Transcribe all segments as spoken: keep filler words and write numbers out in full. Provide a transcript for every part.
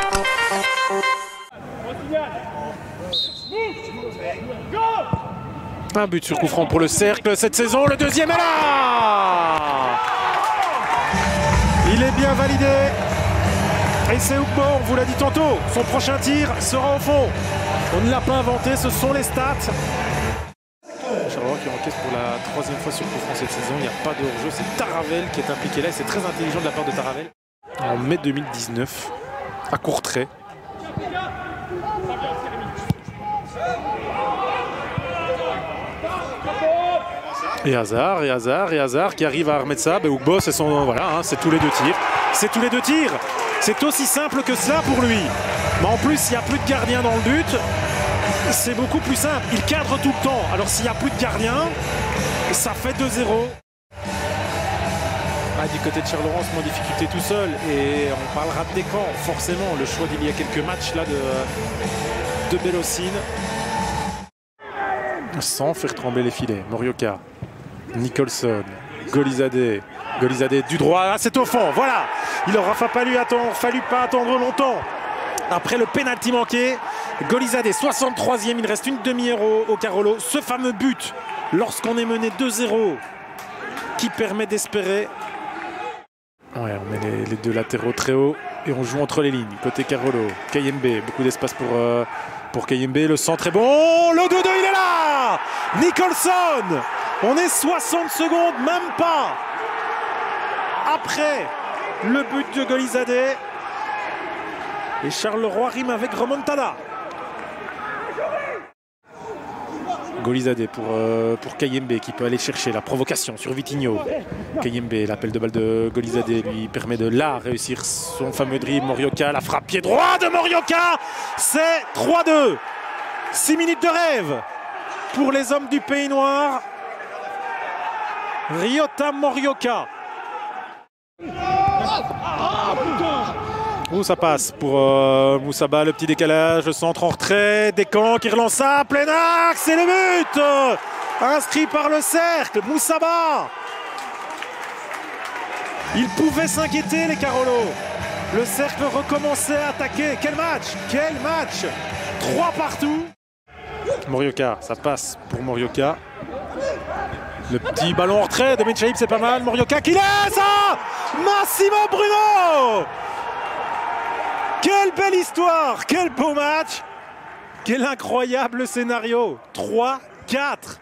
Un but sur coup franc pour le Cercle cette saison, le deuxième est là. Il est bien validé. Et c'est Ugbo, on vous l'a dit tantôt, son prochain tir sera au fond. On ne l'a pas inventé, ce sont les stats. Charleroi qui encaisse pour la troisième fois sur coup franc cette saison, il n'y a pas de hors-jeu, c'est Taravel qui est impliqué là et c'est très intelligent de la part de Taravel. En mai deux mille dix-neuf, à Courtrai. Et Hazard, et Hazard, et Hazard qui arrive à remettre ça. Ben, Ugbo, c'est son, voilà, hein, c'est tous les deux tirs. C'est tous les deux tirs. C'est aussi simple que cela pour lui. Mais en plus, il n'y a plus de gardien dans le but. C'est beaucoup plus simple. Il cadre tout le temps. Alors s'il n'y a plus de gardien, ça fait deux zéro. Ah, du côté de Charleroi, on se met en difficulté tout seul. Et on parlera de Descamps, forcément. Le choix d'il y a quelques matchs là de, de Bélocine. Sans faire trembler les filets. Morioka, Nicholson, Golizadeh. Golizadeh du droit, ah, c'est au fond, voilà. Il aura fallu attendre, fallu pas attendre longtemps. Après le pénalty manqué, Golizadeh, soixante-troisième, il reste une demi-heure au, au Carolo. Ce fameux but, lorsqu'on est mené deux zéro, qui permet d'espérer. Ouais, on met les, les deux latéraux très haut et on joue entre les lignes. Côté Carolo, Kayembe, beaucoup d'espace pour, euh, pour Kayembe. Le centre est bon, le deux deux, il est là. Nicholson, on est soixante secondes, même pas. Après le but de Golizadeh. Et Charleroi rime avec remontada. Golizadeh pour, euh, pour Kayembe qui peut aller chercher la provocation sur Vitinho. Kayembe, l'appel de balle de Golizadeh lui permet de là réussir son fameux dribble. Morioka, la frappe pied droit de Morioka. C'est trois deux. six minutes de rêve pour les hommes du Pays Noir. Ryota Morioka. Où ça passe pour euh, Moussaba, le petit décalage, le centre en retrait, Descamps qui relance ça, plein axe, c'est le but euh, inscrit par le Cercle, Moussaba. Il pouvait s'inquiéter les Carolo. Le Cercle recommençait à attaquer. Quel match, quel match. Trois partout. Morioka, ça passe pour Morioka. Le petit ballon en retrait de Menchaïb, c'est pas mal. Morioka qui laisse ça. Massimo Bruno. Quelle belle histoire, quel beau match. Quel incroyable scénario. trois quatre.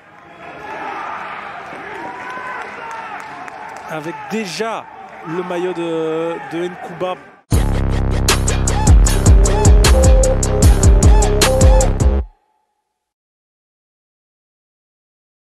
Avec déjà le maillot de, de Nkuba.